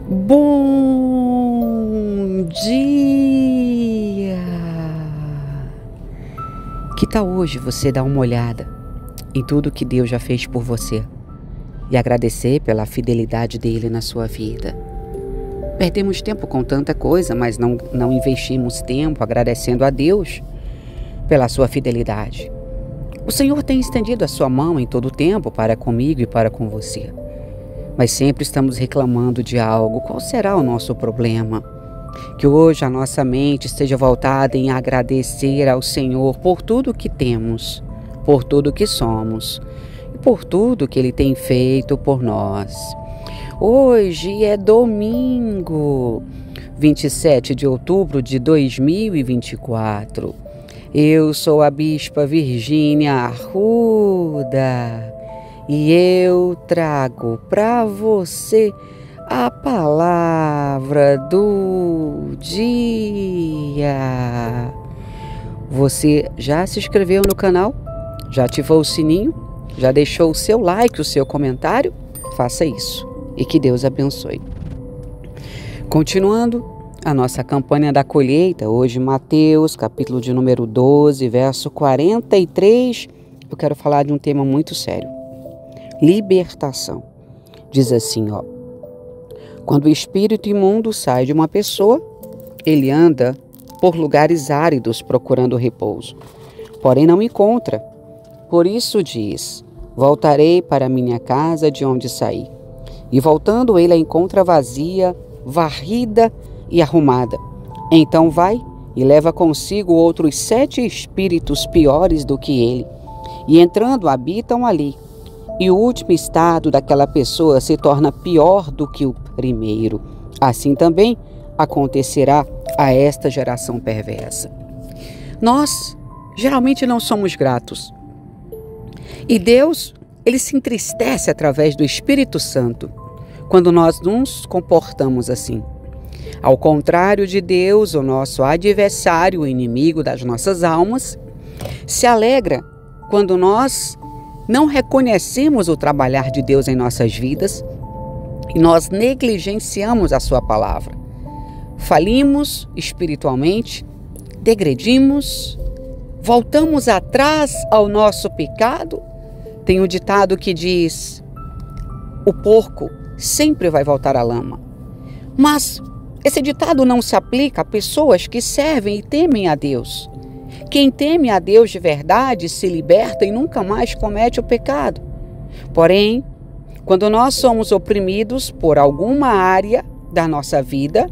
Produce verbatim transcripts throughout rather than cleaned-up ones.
Bom dia! Que tal hoje você dar uma olhada em tudo que Deus já fez por você e agradecer pela fidelidade dele na sua vida? Perdemos tempo com tanta coisa, mas não, não investimos tempo agradecendo a Deus pela sua fidelidade. O Senhor tem estendido a sua mão em todo o tempo para comigo e para com você. Mas sempre estamos reclamando de algo. Qual será o nosso problema? Que hoje a nossa mente esteja voltada em agradecer ao Senhor por tudo que temos, por tudo que somos e por tudo que Ele tem feito por nós. Hoje é domingo, vinte e sete de outubro de dois mil e vinte e quatro. Eu sou a Bispa Virgínia Arruda e eu trago para você a palavra do dia. Você já se inscreveu no canal? Já ativou o sininho? Já deixou o seu like, o seu comentário? Faça isso e que Deus abençoe. Continuando a nossa campanha da colheita, hoje Mateus, capítulo de número doze, verso quarenta e três, eu quero falar de um tema muito sério. Libertação. Diz assim, ó. Quando o espírito imundo sai de uma pessoa, ele anda por lugares áridos procurando repouso, porém não encontra. Por isso diz, voltarei para minha casa de onde saí. E voltando ele a encontra vazia, varrida e arrumada. Então vai e leva consigo outros sete espíritos piores do que ele, e entrando habitam ali. E o último estado daquela pessoa se torna pior do que o primeiro. Assim também acontecerá a esta geração perversa. Nós geralmente não somos gratos. E Deus, Ele se entristece através do Espírito Santo quando nós nos comportamos assim. Ao contrário de Deus, o nosso adversário, o inimigo das nossas almas, se alegra quando nós não reconhecemos o trabalhar de Deus em nossas vidas e nós negligenciamos a sua palavra. Falimos espiritualmente, degredimos, voltamos atrás ao nosso pecado. Tem um ditado que diz, o porco sempre vai voltar à lama. Mas esse ditado não se aplica a pessoas que servem e temem a Deus. Quem teme a Deus de verdade se liberta e nunca mais comete o pecado. Porém, quando nós somos oprimidos por alguma área da nossa vida,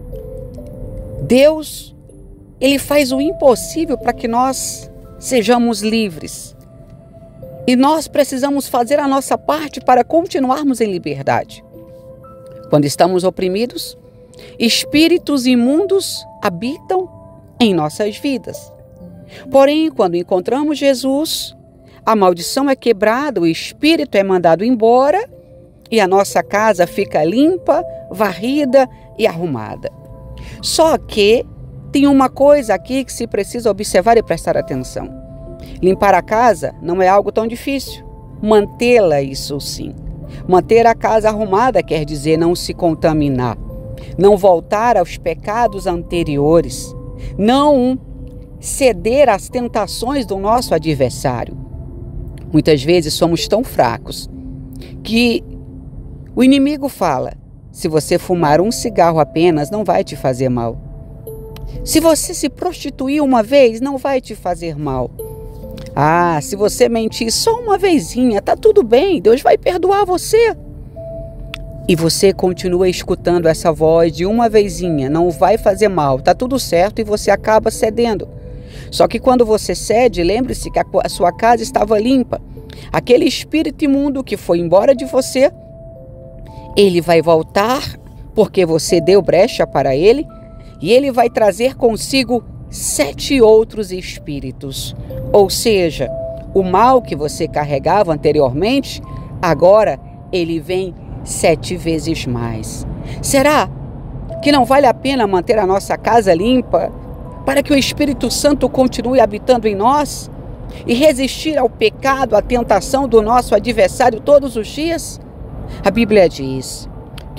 Deus, Ele faz o impossível para que nós sejamos livres. E nós precisamos fazer a nossa parte para continuarmos em liberdade. Quando estamos oprimidos, espíritos imundos habitam em nossas vidas. Porém, quando encontramos Jesus, a maldição é quebrada, o espírito é mandado embora e a nossa casa fica limpa, varrida e arrumada. Só que tem uma coisa aqui que se precisa observar e prestar atenção. Limpar a casa não é algo tão difícil. Mantê-la, isso sim. Manter a casa arrumada quer dizer não se contaminar, não voltar aos pecados anteriores, não ceder às tentações do nosso adversário. Muitas vezes somos tão fracos que o inimigo fala, se você fumar um cigarro apenas, não vai te fazer mal. Se você se prostituir uma vez, não vai te fazer mal. Ah, se você mentir só uma vezinha, tá tudo bem, Deus vai perdoar você. E você continua escutando essa voz de uma vezinha, não vai fazer mal, tá tudo certo, e você acaba cedendo. Só que quando você cede, lembre-se que a sua casa estava limpa. Aquele espírito imundo que foi embora de você, ele vai voltar porque você deu brecha para ele e ele vai trazer consigo sete outros espíritos. Ou seja, o mal que você carregava anteriormente, agora ele vem sete vezes mais. Será que não vale a pena manter a nossa casa limpa para que o Espírito Santo continue habitando em nós e resistir ao pecado, à tentação do nosso adversário todos os dias? A Bíblia diz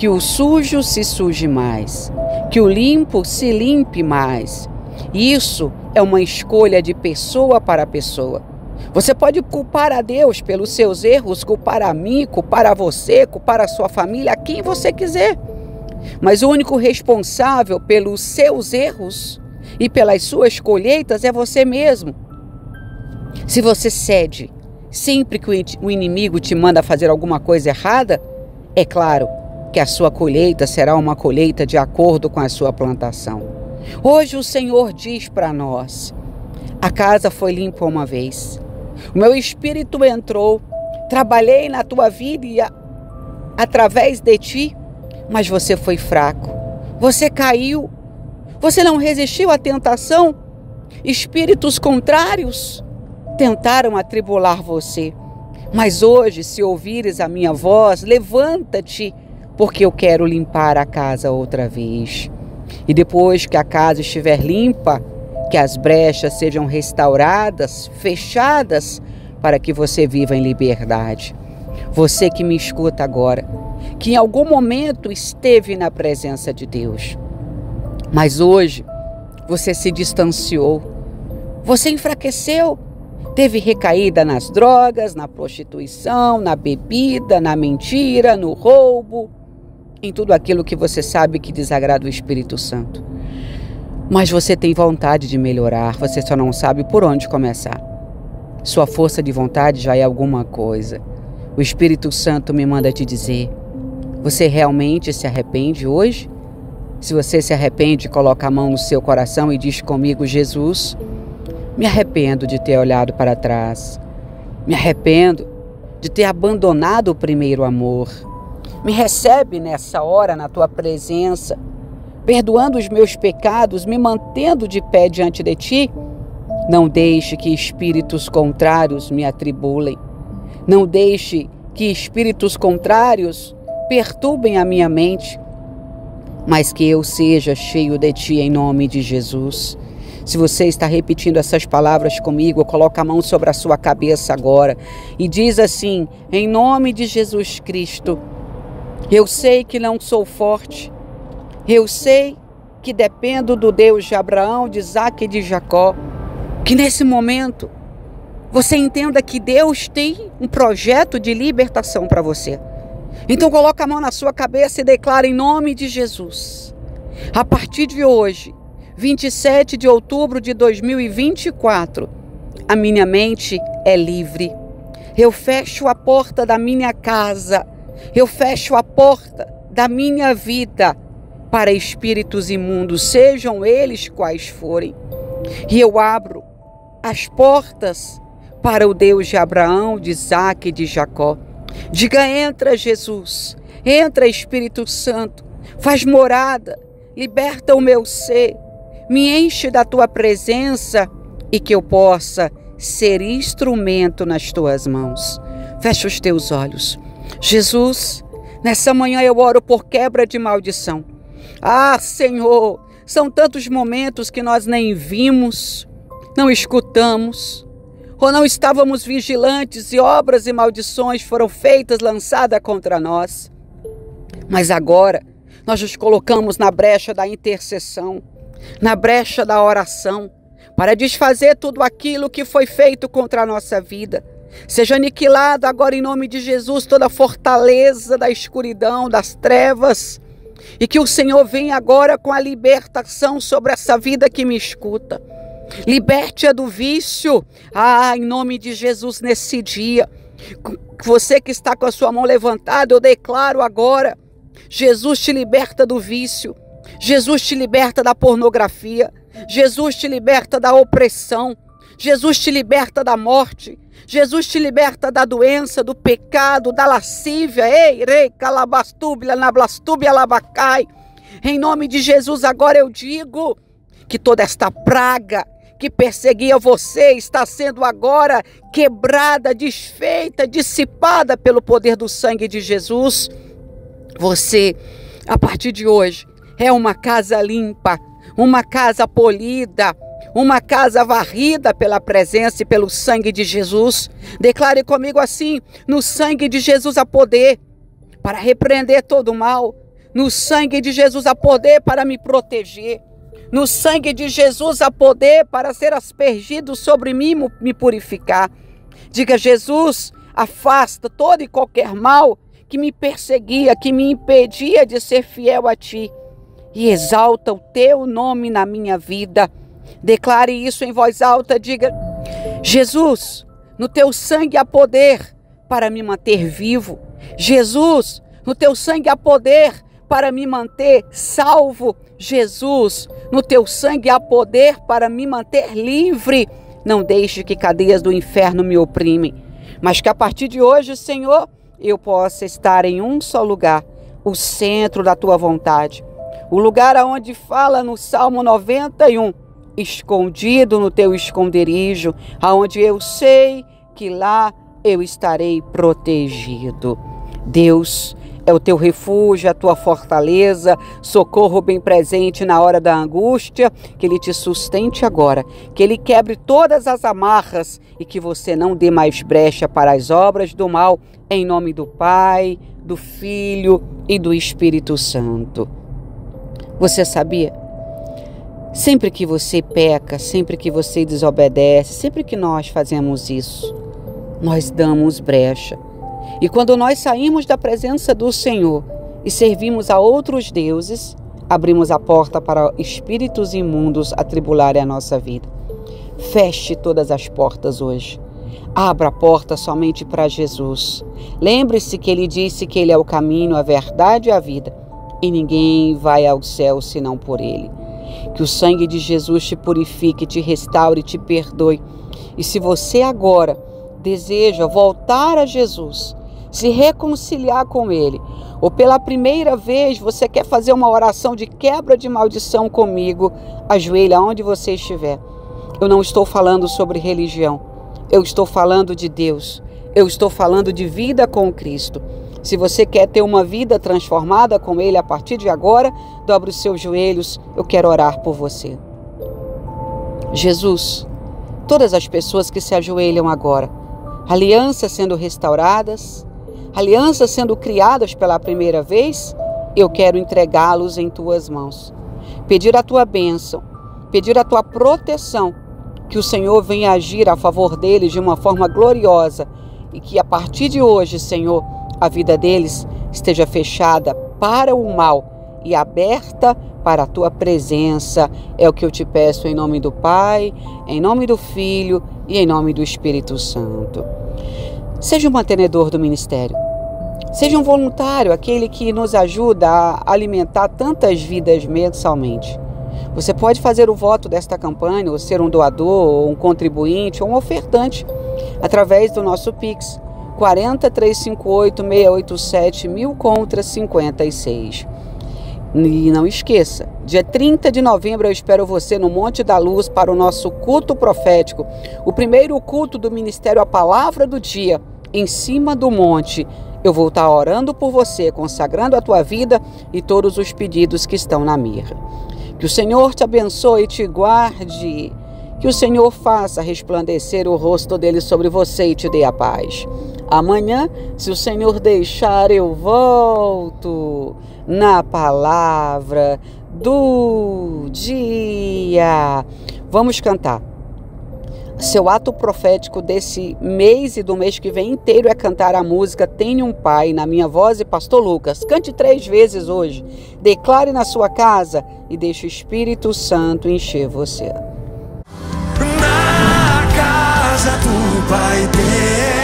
que o sujo se suje mais, que o limpo se limpe mais. Isso é uma escolha de pessoa para pessoa. Você pode culpar a Deus pelos seus erros, culpar a mim, culpar a você, culpar a sua família, a quem você quiser. Mas o único responsável pelos seus erros e pelas suas colheitas é você mesmo. Se você cede sempre que o inimigo te manda fazer alguma coisa errada, é claro que a sua colheita será uma colheita de acordo com a sua plantação. Hoje o Senhor diz para nós: a casa foi limpa uma vez, o meu espírito entrou, trabalhei na tua vida e a, através de ti, mas você foi fraco, você caiu, você não resistiu à tentação. Espíritos contrários tentaram atribular você, mas hoje, se ouvires a minha voz, levanta-te, porque eu quero limpar a casa outra vez. E depois que a casa estiver limpa, que as brechas sejam restauradas, fechadas, para que você viva em liberdade. Você que me escuta agora, que em algum momento esteve na presença de Deus, mas hoje você se distanciou, você enfraqueceu, teve recaída nas drogas, na prostituição, na bebida, na mentira, no roubo, em tudo aquilo que você sabe que desagrada o Espírito Santo. Mas você tem vontade de melhorar, você só não sabe por onde começar. Sua força de vontade já é alguma coisa. O Espírito Santo me manda te dizer: você realmente se arrepende hoje? Se você se arrepende, coloca a mão no seu coração e diz comigo: Jesus, me arrependo de ter olhado para trás. Me arrependo de ter abandonado o primeiro amor. Me recebe nessa hora na tua presença, perdoando os meus pecados, me mantendo de pé diante de ti. Não deixe que espíritos contrários me atribulem. Não deixe que espíritos contrários perturbem a minha mente, mas que eu seja cheio de ti em nome de Jesus. Se você está repetindo essas palavras comigo, coloca a mão sobre a sua cabeça agora e diz assim: em nome de Jesus Cristo, eu sei que não sou forte, eu sei que dependo do Deus de Abraão, de Isaque e de Jacó. Que nesse momento você entenda que Deus tem um projeto de libertação para você. Então coloca a mão na sua cabeça e declara em nome de Jesus: a partir de hoje, vinte e sete de outubro de dois mil e vinte e quatro, a minha mente é livre. Eu fecho a porta da minha casa, eu fecho a porta da minha vida para espíritos imundos, sejam eles quais forem. E eu abro as portas para o Deus de Abraão, de Isaque e de Jacó. Diga: entra, Jesus, entra, Espírito Santo, faz morada, liberta o meu ser, me enche da tua presença e que eu possa ser instrumento nas tuas mãos. Fecha os teus olhos. Jesus, nessa manhã eu oro por quebra de maldição. Ah, Senhor, são tantos momentos que nós nem vimos, não escutamos, ou não estávamos vigilantes e obras e maldições foram feitas, lançadas contra nós. Mas agora nós nos colocamos na brecha da intercessão, na brecha da oração, para desfazer tudo aquilo que foi feito contra a nossa vida. Seja aniquilado agora em nome de Jesus toda a fortaleza da escuridão, das trevas, e que o Senhor venha agora com a libertação sobre essa vida que me escuta. Liberte-a do vício. Ah, em nome de Jesus, nesse dia, você que está com a sua mão levantada, eu declaro agora: Jesus te liberta do vício, Jesus te liberta da pornografia, Jesus te liberta da opressão, Jesus te liberta da morte, Jesus te liberta da doença, do pecado, da lascívia. Ei, rei, calabastúbia, nablastúbia, labacai. Em nome de Jesus, agora eu digo que toda esta praga que perseguia você está sendo agora quebrada, desfeita, dissipada pelo poder do sangue de Jesus. Você, a partir de hoje, é uma casa limpa, uma casa polida, uma casa varrida pela presença e pelo sangue de Jesus. Declare comigo assim: no sangue de Jesus há poder para repreender todo o mal, No sangue de Jesus há poder para me proteger. No sangue de Jesus há poder para ser aspergido sobre mim e me purificar. Diga: Jesus, afasta todo e qualquer mal que me perseguia, que me impedia de ser fiel a Ti. E exalta o Teu nome na minha vida. Declare isso em voz alta. Diga: Jesus, no Teu sangue há poder para me manter vivo. Jesus, no Teu sangue há poder para me manter salvo. Jesus, no Teu sangue há poder para me manter livre. Não deixe que cadeias do inferno me oprimem, mas que a partir de hoje, Senhor, eu possa estar em um só lugar, o centro da Tua vontade. O lugar aonde fala no Salmo noventa e um, escondido no Teu esconderijo, aonde eu sei que lá eu estarei protegido. Deus é o Teu refúgio, a Tua fortaleza, socorro bem presente na hora da angústia. Que Ele te sustente agora, que Ele quebre todas as amarras e que você não dê mais brecha para as obras do mal, em nome do Pai, do Filho e do Espírito Santo. Você sabia? Sempre que você peca, sempre que você desobedece, sempre que nós fazemos isso, nós damos brecha. E quando nós saímos da presença do Senhor e servimos a outros deuses, abrimos a porta para espíritos imundos atribularem a nossa vida. Feche todas as portas hoje. Abra a porta somente para Jesus. Lembre-se que Ele disse que Ele é o caminho, a verdade e a vida. E ninguém vai ao céu senão por Ele. Que o sangue de Jesus te purifique, te restaure, te perdoe. E se você agora deseja voltar a Jesus, se reconciliar com Ele, ou pela primeira vez você quer fazer uma oração de quebra de maldição comigo, ajoelha onde você estiver. Eu não estou falando sobre religião, eu estou falando de Deus, eu estou falando de vida com Cristo. Se você quer ter uma vida transformada com Ele a partir de agora, dobre os seus joelhos, eu quero orar por você. Jesus, todas as pessoas que se ajoelham agora, alianças sendo restauradas, alianças sendo criadas pela primeira vez, eu quero entregá-los em Tuas mãos. Pedir a Tua bênção, pedir a Tua proteção, que o Senhor venha agir a favor deles de uma forma gloriosa e que a partir de hoje, Senhor, a vida deles esteja fechada para o mal e aberta para a Tua presença. É o que eu te peço em nome do Pai, em nome do Filho e em nome do Espírito Santo. Seja um mantenedor do ministério. Seja um voluntário, aquele que nos ajuda a alimentar tantas vidas mensalmente. Você pode fazer o voto desta campanha, ou ser um doador, ou um contribuinte, ou um ofertante, através do nosso Pix, quatro três cinco oito, seis oito sete, mil contra cinquenta e seis. E não esqueça, dia trinta de novembro eu espero você no Monte da Luz para o nosso culto profético, o primeiro culto do Ministério A Palavra do Dia, em cima do monte. Eu vou estar orando por você, consagrando a tua vida e todos os pedidos que estão na mirra. Que o Senhor te abençoe e te guarde. Que o Senhor faça resplandecer o rosto dele sobre você e te dê a paz. Amanhã, se o Senhor deixar, eu volto na palavra do dia. Vamos cantar. Seu ato profético desse mês e do mês que vem inteiro é cantar a música Tenho um Pai, na minha voz e Pastor Lucas. Cante três vezes hoje. Declare na sua casa e deixe o Espírito Santo encher você. Na casa do Pai Deus.